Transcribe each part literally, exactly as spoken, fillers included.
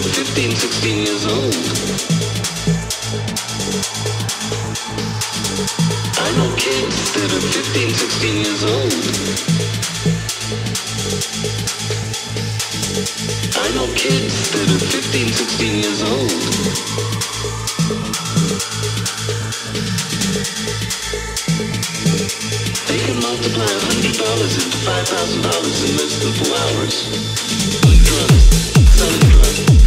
are fifteen, sixteen years old. I know kids that are fifteen, sixteen years old. I know kids that are fifteen, sixteen years old. They can multiply a hundred dollars into five thousand dollars in less than four hours. Doing drugs, selling drugs.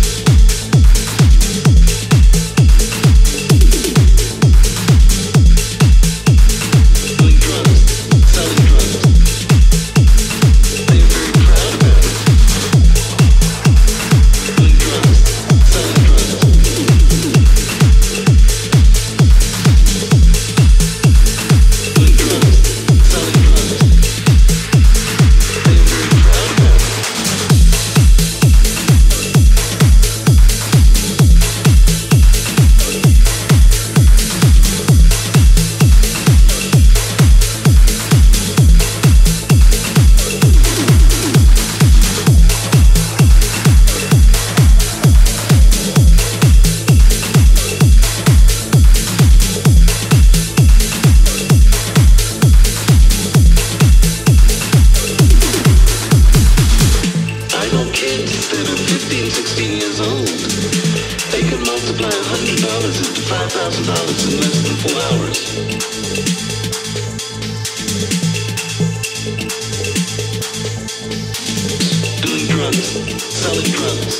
Selling drugs.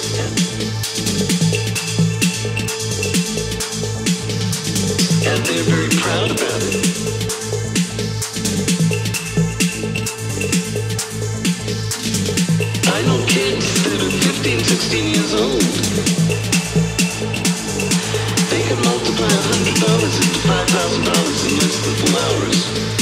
And they're very proud about it. I know kids that are fifteen, sixteen years old. They can multiply a hundred dollars into five thousand dollars in less than four hours.